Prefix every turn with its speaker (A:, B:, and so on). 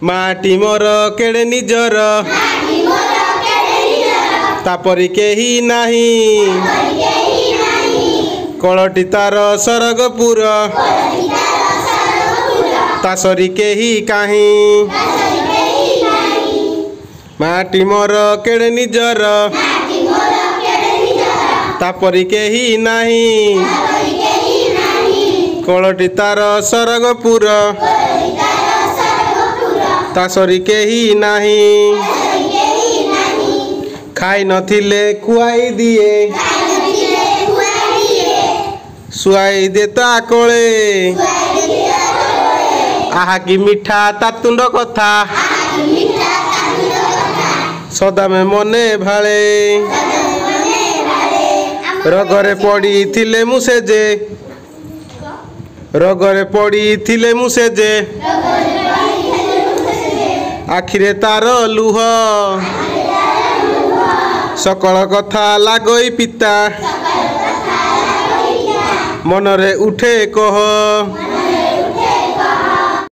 A: माटी मोर केड़े निजर तापरी केही नाही कलटी तार सरगपुर तासरी केही काहीं माटी मोर केड़े निजर तापरी केही नाही कलटी तार सरगपुर तासरी केही नाही खाई नथिले खुआई दिए सुआई देता कोले आहा की मिठा तातुंड कथा सदा में मने भाले रगरे पड़ी थिले मुसेजे रगरे पड़ी थिले मुसेजे आखिरे तार लुह सकल कथा लागई पिता मनरे उठे कह